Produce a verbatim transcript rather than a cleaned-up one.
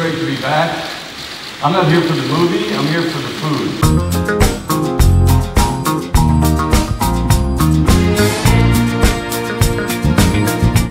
great to be back. I'm not here for the movie, I'm here for the food.